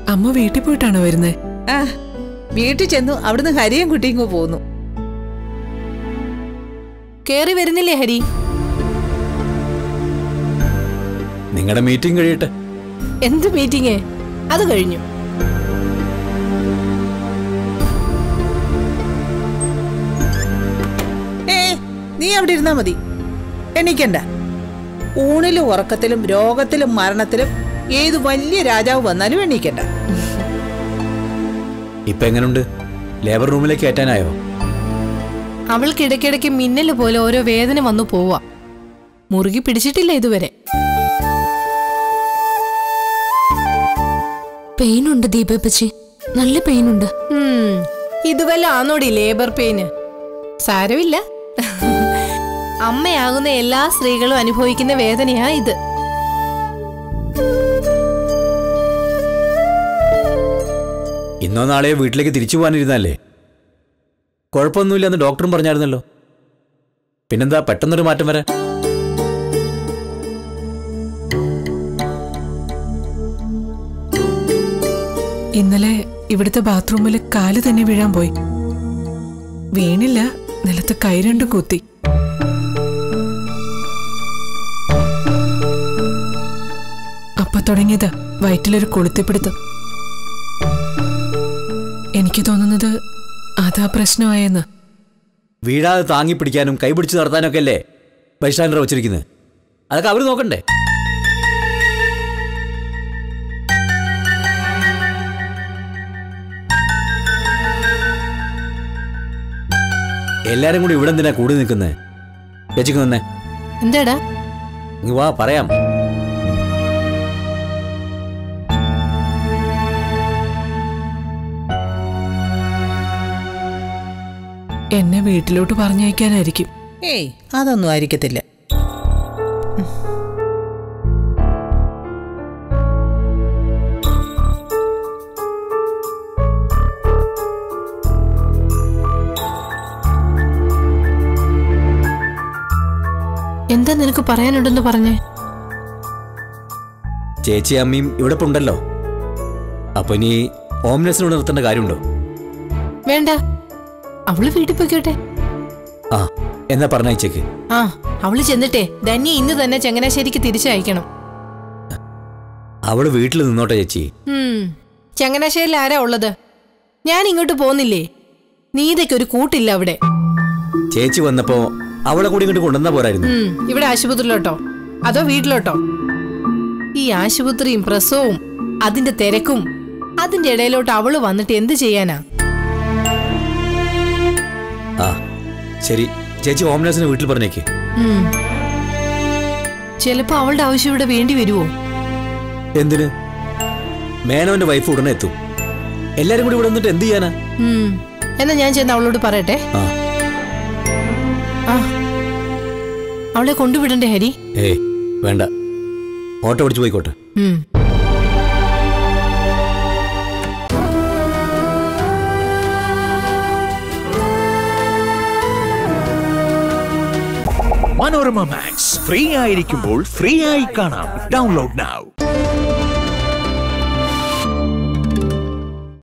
അമ്മ വീട്ടിൽ പോയിട്ടാണോ വരുന്നത്? ആ, വീട്ടിൽ ചെന്നു. അവിടുന്ന് ഹരിയും കുട്ടിയും പോന്നു. കേറി വരുന്നില്ലേ ഹരി? നിങ്ങളുടെ മീറ്റിംഗ് കഴിയട്ടെ. എന്ത് മീറ്റിംഗ്? അത് കഴിഞ്ഞു. നീ അവിടെ ഇരുന്നാ മതി, എണീക്കണ്ട. ഊണിലും ഉറക്കത്തിലും രോഗത്തിലും മരണത്തിലും ഏത് വലിയ രാജാവ് വന്നാലും എണീക്കണ്ട. ഇപ്പൊ എങ്ങനുണ്ട്? ലേബർ റൂമിലേക്ക് കയറ്റാനായോ? അവൾക്ക് ഇടയ്ക്കിടയ്ക്ക് മിന്നല് പോലെ ഓരോ വേദന വന്നു പോവാ. മുറുകി പിടിച്ചിട്ടില്ല ഇതുവരെ. പെയിനുണ്ട് ദീപേച്ചി, നല്ല പെയിനുണ്ട്. ഇതുവല്ല ആന്നോടി ലേബർ പെയിന്? സാരമില്ല, അമ്മയാകുന്ന എല്ലാ സ്ത്രീകളും അനുഭവിക്കുന്ന വേദനയാ ഇത്. ഇന്നോ നാളെയോ വീട്ടിലേക്ക് തിരിച്ചു പോകാനിരുന്നല്ലേ? കുഴപ്പമൊന്നുമില്ലെന്ന് ഡോക്ടറും പറഞ്ഞായിരുന്നല്ലോ. പിന്നെന്താ പെട്ടെന്നൊരു മാറ്റം വരാൻ? ഇന്നലെ ഇവിടുത്തെ ബാത്റൂമിൽ കാല് തന്നെ വീഴാൻ പോയി. വീണില്ല, നിലത്ത് കൈ രണ്ടും കുത്തി. അപ്പൊ തുടങ്ങിയതാ വയറ്റിലൊരു കൊളുത്തിപ്പിടുത്തം. എനിക്ക് തോന്നുന്നത് അതാ പ്രശ്നമായെന്ന്. വീഴാതെ താങ്ങി പിടിക്കാനും കൈപിടിച്ച് നടത്താനൊക്കെ അല്ലേ ബൈസ്റ്റാൻഡർ വെച്ചിരിക്കുന്നത്? അതൊക്കെ അവര് നോക്കണ്ടേ? എല്ലാരും കൂടി ഇവിടെ എന്തിനാ കൂടി നിൽക്കുന്നേ? ചേച്ചിക്ക് നിന്നേ. എന്താടാ? വാ പറയാം. എന്നെ വീട്ടിലോട്ട് പറഞ്ഞയക്കാനായിരിക്കും. ഏയ്, അതൊന്നും ആയിരിക്കത്തില്ല. എന്താ നിനക്ക് പറയാനുണ്ടെന്ന് പറഞ്ഞേ? ചേച്ചി അമ്മയും ഇവിടെ ഉണ്ടല്ലോ, അപ്പൊ ഇനി ഓംനസിനോട് നിർത്തേണ്ട കാര്യമുണ്ടോ? വേണ്ട, അവള് വീട്ടിൽ പോയിക്കോട്ടെ. ആ, എന്നാ പറഞ്ഞയച്ചേക്ക്. ആ, അവള് ചെന്നിട്ടേ ധന്യ ഇന്ന് തന്നെ ചങ്ങനാശ്ശേരിക്ക് തിരിച്ചയക്കണം. അവള് വീട്ടിൽ നിന്നോട്ടെ ചേച്ചി. ചങ്ങനാശ്ശേരിയിൽ ആരാ ഉള്ളത്? ഞാൻ ഇങ്ങോട്ട് പോന്നില്ലേ? നീതയ്ക്ക് ഒരു കൂട്ടില്ല അവിടെ. ചേച്ചി വന്നപ്പോ അവളെ കൂടി ഇങ്ങോട്ട് കൊണ്ടുവന്നാ പോരായിരുന്നു. ഇവിടെ ആശുപത്രിയിലോട്ടോ അതോ വീട്ടിലോട്ടോ? ഈ ആശുപത്രിയും പ്രസവവും അതിന്റെ തിരക്കും അതിന്റെ ഇടയിലോട്ട് അവള് വന്നിട്ട് എന്ത് ചെയ്യാനാ? ആ ശരി, ചേച്ചി ഓംനസിനെ വീട്ടിൽ പറഞ്ഞേക്ക്. ചിലപ്പോ അവളുടെ ആവശ്യം ഇവിടെ വേണ്ടി വരുവോ? എന്തിന്? മേനോന്റെ വൈഫ് ഉടനെ എത്തും. എല്ലാരും കൂടി ഇവിടെ വന്നിട്ട് എന്ത് ചെയ്യാനാ? എന്നാ ഞാൻ ചെന്ന് അവളോട് പറയട്ടെ. അവളെ കൊണ്ടുവിടണ്ടേ ഹരി? ഏയ് വേണ്ട, ഓട്ടോ പിടിച്ചു പോയിക്കോട്ടെ. Manorama Max free ആയിരിക്കുമ്പോൾ free ആയി കാണാം. Download now.